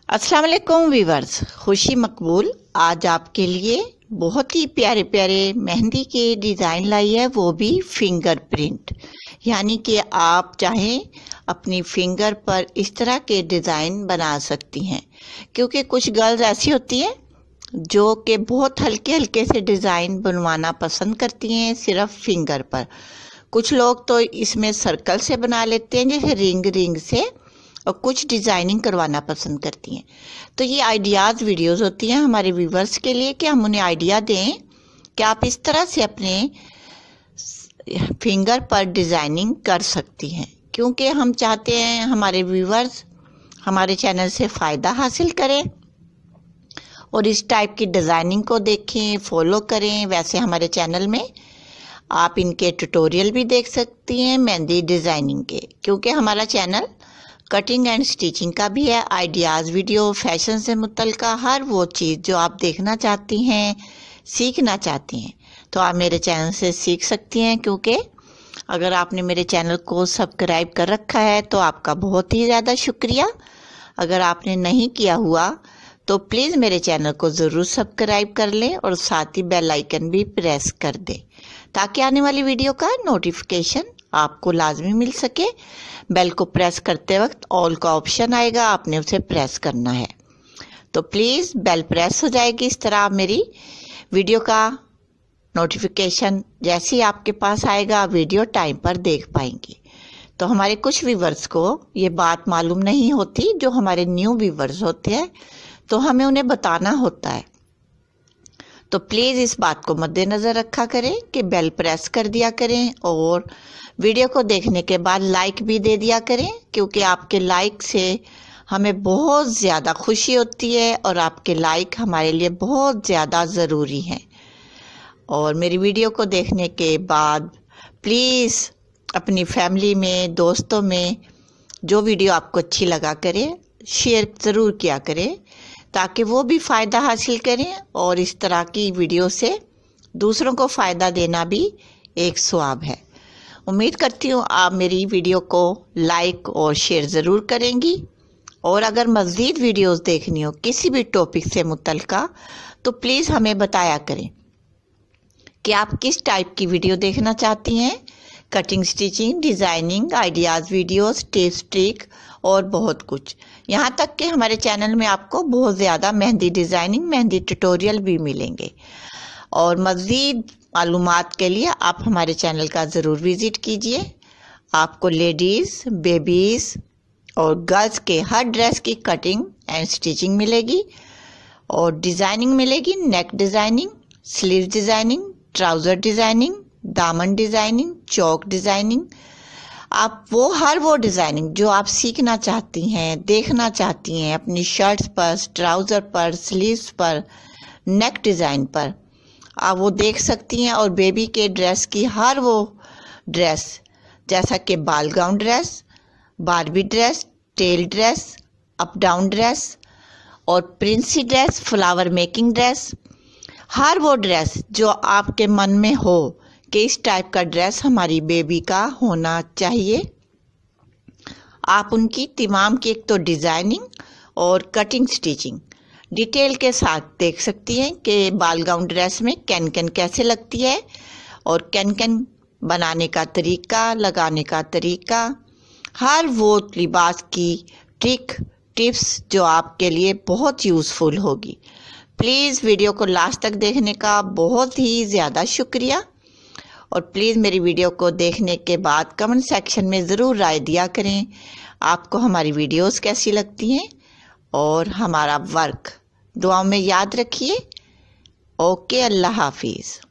अस्सलाम वालेकुम वीवर्स, खुशी मकबूल आज आपके लिए बहुत ही प्यारे प्यारे मेहंदी के डिज़ाइन लाई है, वो भी फिंगर प्रिंट। यानी कि आप चाहें अपनी फिंगर पर इस तरह के डिज़ाइन बना सकती हैं, क्योंकि कुछ गर्ल्स ऐसी होती हैं जो कि बहुत हल्के हल्के से डिज़ाइन बनवाना पसंद करती हैं सिर्फ फिंगर पर। कुछ लोग तो इसमें सर्कल से बना लेते हैं, जैसे रिंग रिंग से, और कुछ डिज़ाइनिंग करवाना पसंद करती हैं। तो ये आइडियाज़ वीडियोस होती हैं हमारे व्यूवर्स के लिए कि हम उन्हें आइडिया दें कि आप इस तरह से अपने फिंगर पर डिज़ाइनिंग कर सकती हैं, क्योंकि हम चाहते हैं हमारे व्यूवर्स हमारे चैनल से फ़ायदा हासिल करें और इस टाइप की डिज़ाइनिंग को देखें, फॉलो करें। वैसे हमारे चैनल में आप इनके ट्यूटोरियल भी देख सकती हैं मेहंदी डिज़ाइनिंग के, क्योंकि हमारा चैनल कटिंग एंड स्टिचिंग का भी है। आइडियाज़ वीडियो, फैशन से मुतल्लिका हर वो चीज़ जो आप देखना चाहती हैं, सीखना चाहती हैं, तो आप मेरे चैनल से सीख सकती हैं। क्योंकि अगर आपने मेरे चैनल को सब्सक्राइब कर रखा है तो आपका बहुत ही ज़्यादा शुक्रिया। अगर आपने नहीं किया हुआ तो प्लीज़ मेरे चैनल को ज़रूर सब्सक्राइब कर लें और साथ ही बेल आइकन भी प्रेस कर दें, ताकि आने वाली वीडियो का नोटिफिकेशन आपको लाजमी मिल सके। बेल को प्रेस करते वक्त ऑल का ऑप्शन आएगा, आपने उसे प्रेस करना है। तो प्लीज़ बेल प्रेस हो जाएगी, इस तरह आप मेरी वीडियो का नोटिफिकेशन जैसे ही आपके पास आएगा वीडियो टाइम पर देख पाएंगी। तो हमारे कुछ व्यूवर्स को ये बात मालूम नहीं होती, जो हमारे न्यू व्यूवर्स होते हैं, तो हमें उन्हें बताना होता है। तो प्लीज़ इस बात को मद्देनज़र रखा करें कि बेल प्रेस कर दिया करें और वीडियो को देखने के बाद लाइक भी दे दिया करें, क्योंकि आपके लाइक से हमें बहुत ज़्यादा खुशी होती है और आपके लाइक हमारे लिए बहुत ज़्यादा ज़रूरी हैं। और मेरी वीडियो को देखने के बाद प्लीज़ अपनी फैमिली में, दोस्तों में जो वीडियो आपको अच्छी लगा करे शेयर ज़रूर किया करें, ताकि वो भी फ़ायदा हासिल करें। और इस तरह की वीडियो से दूसरों को फ़ायदा देना भी एक सवाब है। उम्मीद करती हूँ आप मेरी वीडियो को लाइक और शेयर ज़रूर करेंगी। और अगर मज़ीद वीडियोस देखनी हो किसी भी टॉपिक से मुतल्लिका, तो प्लीज़ हमें बताया करें कि आप किस टाइप की वीडियो देखना चाहती हैं। Cutting, stitching, designing, ideas videos, tips, trick और बहुत कुछ। यहाँ तक कि हमारे चैनल में आपको बहुत ज़्यादा मेहंदी डिज़ाइनिंग, मेहंदी ट्यूटोरियल भी मिलेंगे। और मज़ीद मालूमात के लिए आप हमारे चैनल का ज़रूर विज़िट कीजिए। आपको लेडीज़, बेबीज़ और गर्ल्स के हर ड्रेस की कटिंग एंड स्टिचिंग मिलेगी और डिज़ाइनिंग मिलेगी। Neck designing, sleeve designing, trouser designing, दामन डिज़ाइनिंग, चौक डिज़ाइनिंग। आप हर वो डिज़ाइनिंग जो आप सीखना चाहती हैं, देखना चाहती हैं अपनी शर्ट्स पर, ट्राउज़र पर, स्लीव्स पर, नेक डिज़ाइन पर, आप वो देख सकती हैं। और बेबी के ड्रेस की हर वो ड्रेस, जैसा कि ball gown dress, Barbie dress, tail dress, up down dress और princess dress, flower making dress, हर वो ड्रेस जो आपके मन में हो कि इस टाइप का ड्रेस हमारी बेबी का होना चाहिए, आप उनकी तमाम की एक तो डिज़ाइनिंग और कटिंग स्टिचिंग डिटेल के साथ देख सकती हैं कि बाल गाउन ड्रेस में कैन कैन कैसे लगती है और कैन कैन बनाने का तरीका, लगाने का तरीका, हर वो लिबास की ट्रिक, टिप्स जो आपके लिए बहुत यूज़फुल होगी। प्लीज़ वीडियो को लास्ट तक देखने का बहुत ही ज़्यादा शुक्रिया। और प्लीज़ मेरी वीडियो को देखने के बाद कमेंट सेक्शन में ज़रूर राय दिया करें आपको हमारी वीडियोस कैसी लगती हैं और हमारा वर्क। दुआओं में याद रखिए। ओके, अल्लाह हाफिज़।